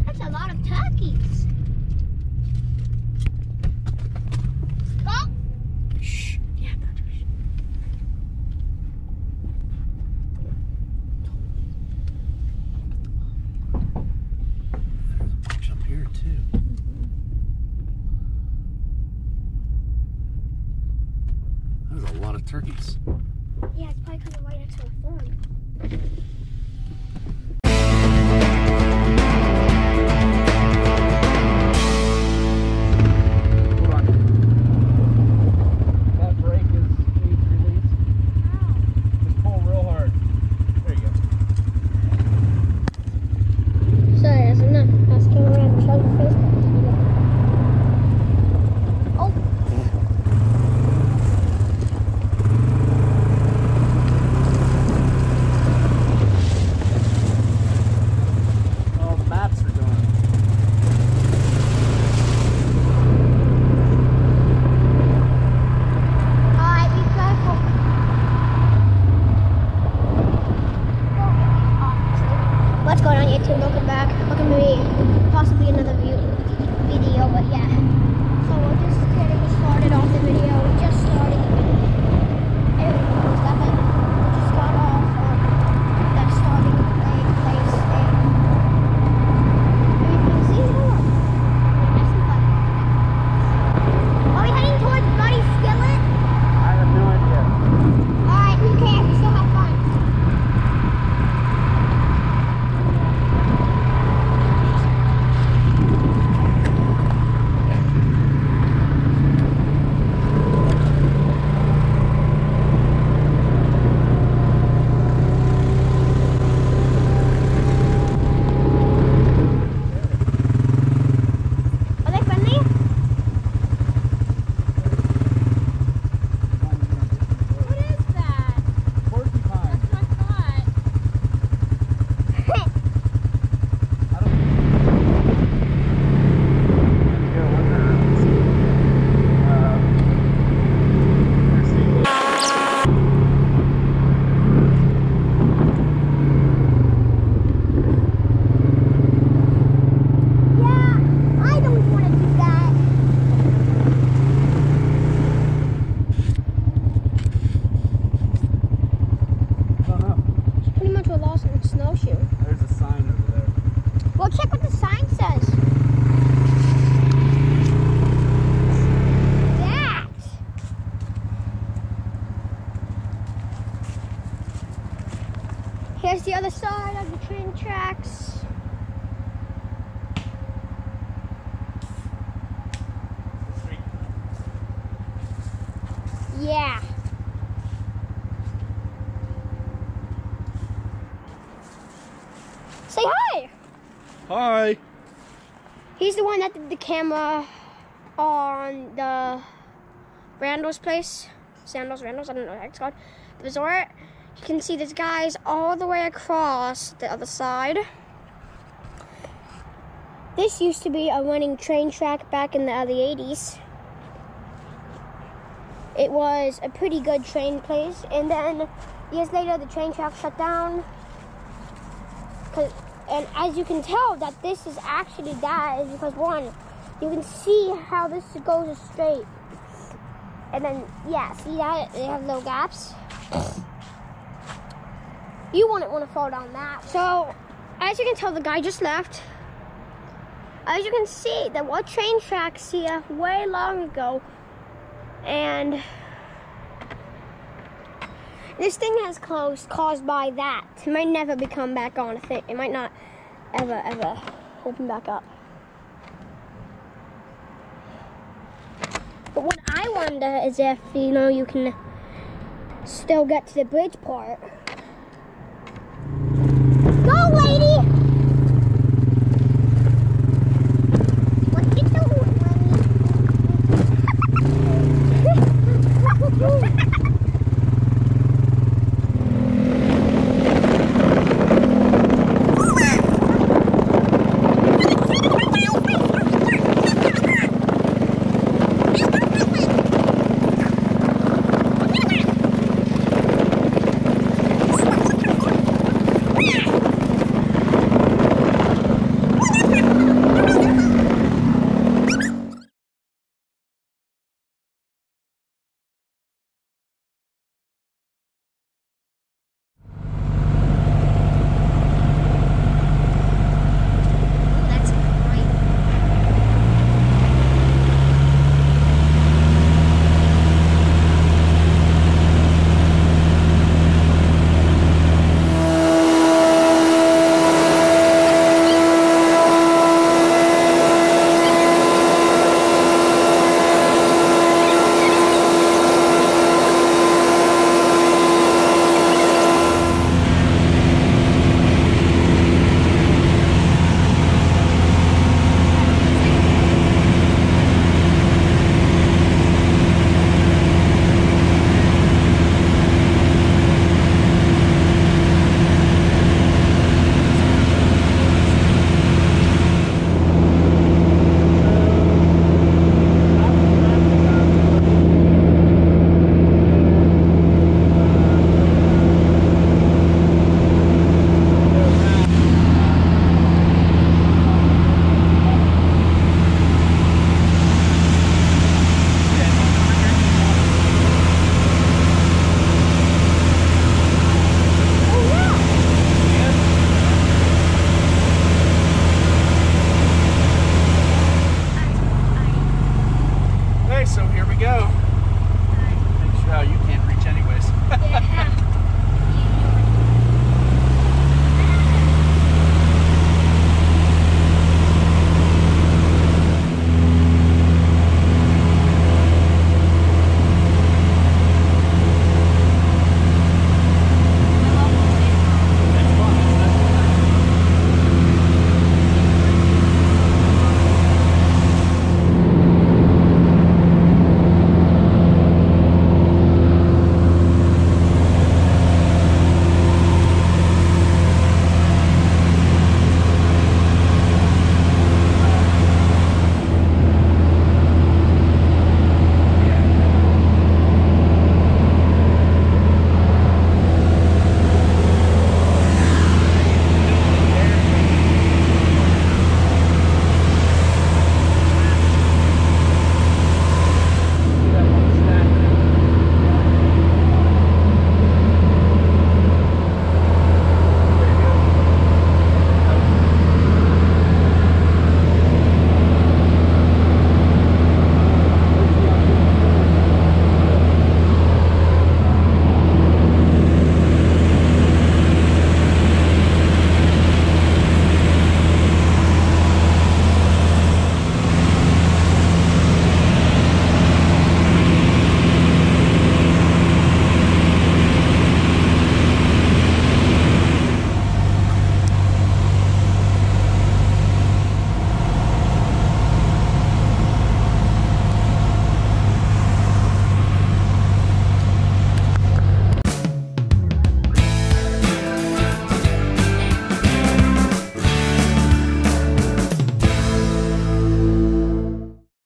That's a lot of turkeys. Go! Shh. Yeah, that's right. There's a bunch up here too. There's a lot of turkeys. Yeah, it's probably because of right next to a farm. Hold on. That brake needs release. Just pull real hard. There you go. Sorry, as I'm not asking around to show your face. Oh! Oh, the maps are going. Alright, be careful. What's going on YouTube? Welcome back. Welcome to possibly another video, but yeah. So we're just getting started off the video. We just started. We just got off that starting place and everything. See, hold on. That's the button. Are we heading towards Bloody Skillet? I have no idea. Alright, who cares? We still have fun. Are they friendly? What is that? Porcupine. That's what I thought. I don't go under. Yeah, I don't want to do that. I don't know. It's pretty much a lost in a snowshoe. There's a sign over there. Well, check what the sign says. That. Here's the other side of the train tracks. Yeah. Say hi. Hi. He's the one that did the camera on the Randall's place. Randall's, I don't know what it's called. The resort. You can see this guy's all the way across the other side. This used to be a running train track back in the early 80s. It was a pretty good train place, and then years later the train track shut down. And as you can tell that this is actually that is because one, you can see how this goes straight. And then, yeah, see that? They have little gaps. You wouldn't want to fall down that. So, as you can tell, the guy just left. As you can see, there were train tracks here way long ago. And this thing has closed, caused by that. It might never become back on a thing. It might not ever open back up. But what I wonder is if, you know, you can still get to the bridge part. Go, lady! What you doing, honey? go.